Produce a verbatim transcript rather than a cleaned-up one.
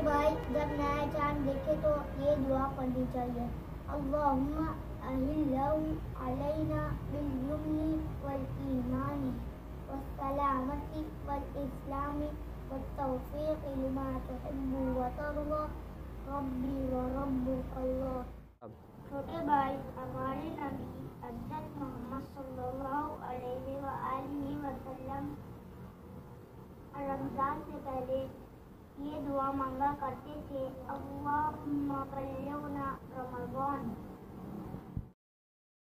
भाई जब नया चांद देखे तो ये दुआ पढ़नी चाहिए, अल्लाहुम्मा अहिल्लहु अलैना बिल यमनी वल ईमानी वस्सलामती वल इस्लामी वत्तौफीक़ लिमा तुहिब्बु व तर्दा रब्बी व रब्बुकल्लाह। छोटे भाई, हमारे नबी हज़रत मोहम्मद सल्लल्लाहु अलैहि व आलिहि वसल्लम रमज़ान से पहले ये दुआ मांगा करते थे, अल्लाहुम्मा बल्लिगना रमज़ान।